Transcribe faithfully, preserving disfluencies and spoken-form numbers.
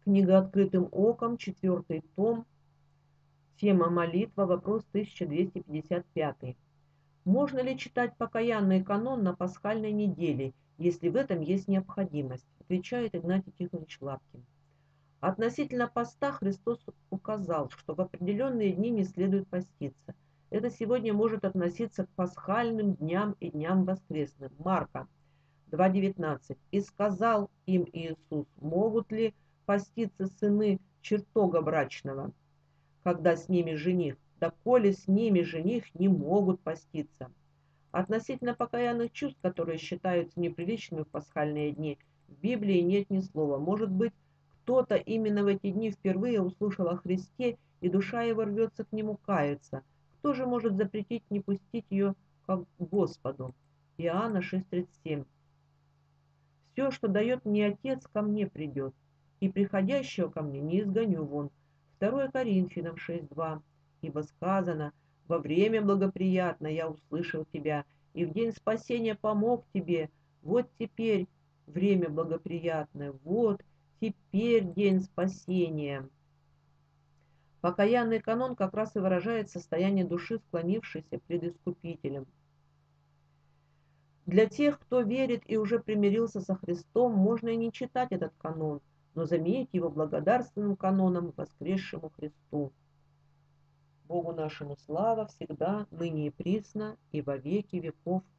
Книга «Открытым оком», четвертый том, тема молитва, вопрос тысяча двести пятьдесят пять. Можно ли читать покаянный канон на пасхальной неделе, если в этом есть необходимость? Отвечает Игнатий Тихонович Лапкин. Относительно поста Христос указал, что в определенные дни не следует поститься. Это сегодня может относиться к пасхальным дням и дням воскресным. Марка два девятнадцать. «И сказал им Иисус, могут ли поститься сыны чертога брачного, когда с ними жених? Да коли с ними жених, не могут поститься». Относительно покаянных чувств, которые считаются неприличными в пасхальные дни, в Библии нет ни слова. Может быть, кто-то именно в эти дни впервые услышал о Христе, и душа его рвется к нему каяться. Кто же может запретить не пустить ее к Господу? Иоанна шесть тридцать семь. «Все, что дает мне Отец, ко мне придет, и приходящего ко мне не изгоню вон». второе Коринфянам шесть два. «Ибо сказано, во время благоприятное я услышал тебя, и в день спасения помог тебе. Вот теперь время благоприятное, вот теперь день спасения». Покаянный канон как раз и выражает состояние души, склонившейся пред Искупителем. Для тех, кто верит и уже примирился со Христом, можно и не читать этот канон, но заменить его благодарственным каноном воскресшему Христу. Богу нашему слава всегда, ныне и присно, и во веки веков.